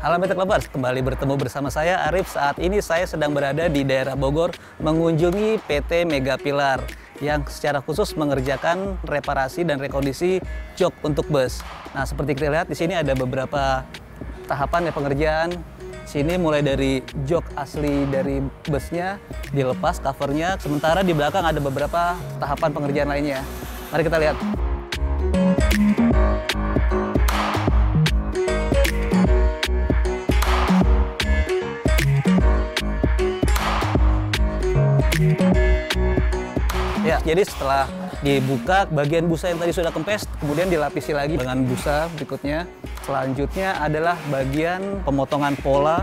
Halo MBTech Lovers, kembali bertemu bersama saya Arif. Saat ini saya sedang berada di daerah Bogor mengunjungi PT Mega Pilar yang secara khusus mengerjakan reparasi dan rekondisi jok untuk bus. Nah, seperti kita lihat di sini ada beberapa tahapan pengerjaan. Sini mulai dari jok asli dari busnya dilepas covernya, sementara di belakang ada beberapa tahapan pengerjaan lainnya. Mari kita lihat. Ya, jadi setelah dibuka bagian busa yang tadi sudah kempes, kemudian dilapisi lagi dengan busa berikutnya. Selanjutnya adalah bagian pemotongan pola.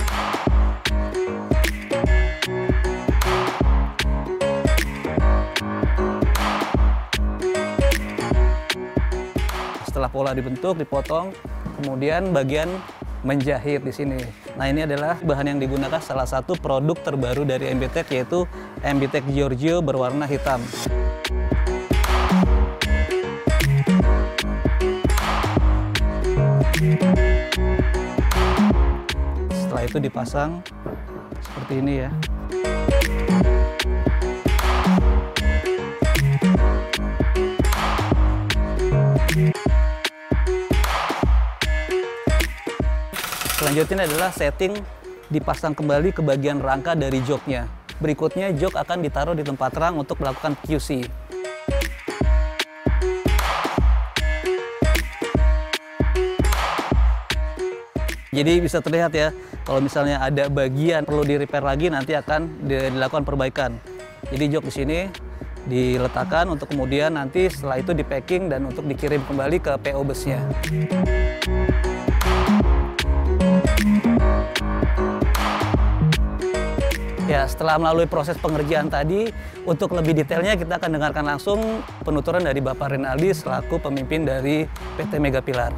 Setelah pola dibentuk, dipotong, kemudian bagian menjahit di sini. Nah, ini adalah bahan yang digunakan salah satu produk terbaru dari MBTech, yaitu MBTech Giorgio berwarna hitam. Setelah itu dipasang seperti ini ya. Selanjutnya adalah setting, dipasang kembali ke bagian rangka dari joknya. Berikutnya jok akan ditaruh di tempat terang untuk melakukan QC. Jadi bisa terlihat ya, kalau misalnya ada bagian perlu di-repair lagi, nanti akan dilakukan perbaikan. Jadi jok di sini diletakkan untuk kemudian nanti setelah itu di-packing dan untuk dikirim kembali ke PO busnya. Ya, setelah melalui proses pengerjaan tadi, untuk lebih detailnya kita akan dengarkan langsung penuturan dari Bapak Renaldi selaku pemimpin dari PT Mega Pilar.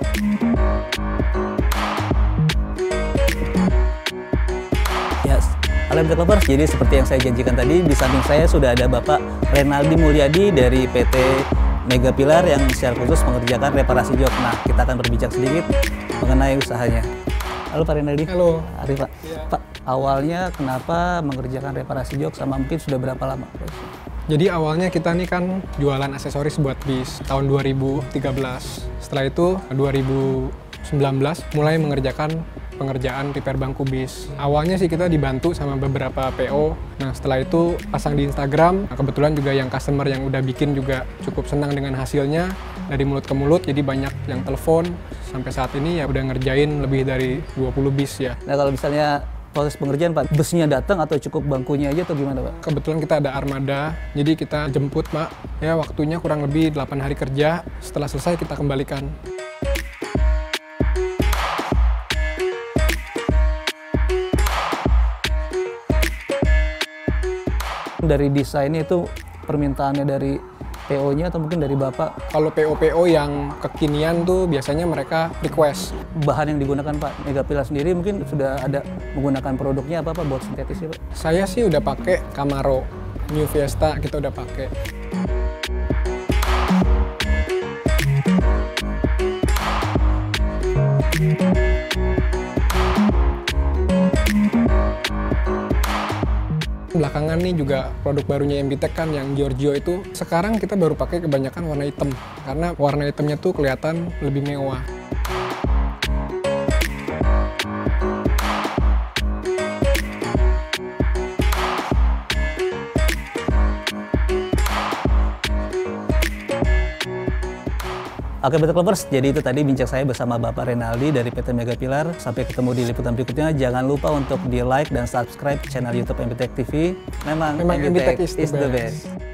Ya, halo MBTech Lovers, jadi seperti yang saya janjikan tadi, di samping saya sudah ada Bapak Renaldi Mulyadi dari PT Mega Pilar yang secara khusus mengerjakan reparasi jok. Nah, kita akan berbincang sedikit mengenai usahanya. Halo Pak Renaldi. Halo. Arif, Pak. Ya. Pak, awalnya kenapa mengerjakan reparasi jok sama mungkin sudah berapa lama? Jadi awalnya kita nih kan jualan aksesoris buat bis tahun 2013. Setelah itu 2019 mulai mengerjakan pengerjaan repair bangku bis. Awalnya sih kita dibantu sama beberapa PO. Nah, setelah itu pasang di Instagram. Nah, kebetulan juga yang customer yang udah bikin juga cukup senang dengan hasilnya. Dari mulut ke mulut, jadi banyak yang telepon. Sampai saat ini ya udah ngerjain lebih dari 20 bis ya. Nah, kalau misalnya proses pengerjaan Pak, busnya datang atau cukup bangkunya aja atau gimana Pak? Kebetulan kita ada armada, jadi kita jemput Pak. Ya waktunya kurang lebih 8 hari kerja. Setelah selesai kita kembalikan. Dari desainnya itu permintaannya dari PO-nya atau mungkin dari Bapak? Kalau PO-PO yang kekinian tuh biasanya mereka request. Bahan yang digunakan Pak Mega Pilar sendiri mungkin sudah ada menggunakan produknya apa Pak buat sintetisnya Pak? Saya sih udah pakai Camaro, New Fiesta kita udah pakai. Belakangan nih juga produk barunya MBTech kan yang Giorgio itu sekarang kita baru pakai kebanyakan warna hitam karena warna hitamnya tuh kelihatan lebih mewah. Oke MBTech Lovers, jadi itu tadi bincang saya bersama Bapak Renaldi dari PT Mega Pilar. Sampai ketemu di liputan berikutnya. Jangan lupa untuk di like dan subscribe channel YouTube MBTech TV. Memang MBTech is the best.